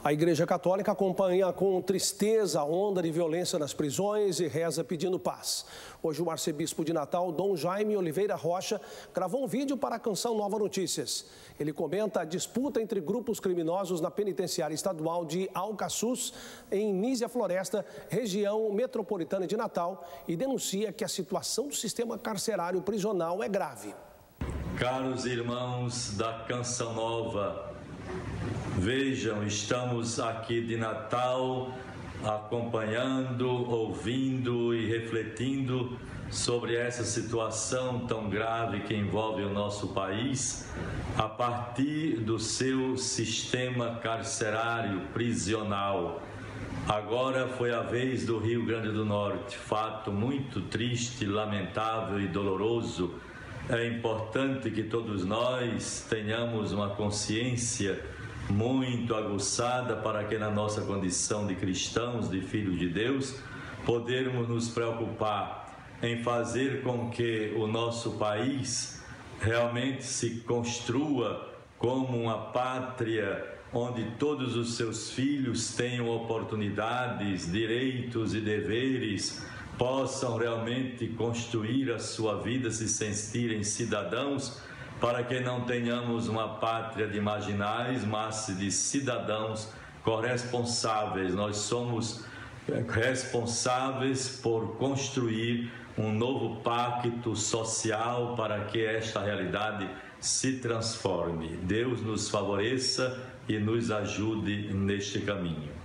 A Igreja Católica acompanha com tristeza a onda de violência nas prisões e reza pedindo paz. Hoje o arcebispo de Natal, Dom Jaime Oliveira Rocha, gravou um vídeo para a Canção Nova Notícias. Ele comenta a disputa entre grupos criminosos na penitenciária estadual de Alcaçuz, em Nísia Floresta, região metropolitana de Natal, e denuncia que a situação do sistema carcerário prisional é grave. Caros irmãos da Canção Nova, vejam, estamos aqui de Natal acompanhando, ouvindo e refletindo sobre essa situação tão grave que envolve o nosso país a partir do seu sistema carcerário prisional. Agora foi a vez do Rio Grande do Norte, fato muito triste, lamentável e doloroso. É importante que todos nós tenhamos uma consciência muito aguçada para que na nossa condição de cristãos, de filhos de Deus, podermos nos preocupar em fazer com que o nosso país realmente se construa como uma pátria onde todos os seus filhos tenham oportunidades, direitos e deveres, possam realmente construir a sua vida, se sentirem cidadãos, para que não tenhamos uma pátria de marginais, mas de cidadãos corresponsáveis. Nós somos responsáveis por construir um novo pacto social para que esta realidade se transforme. Deus nos favoreça e nos ajude neste caminho.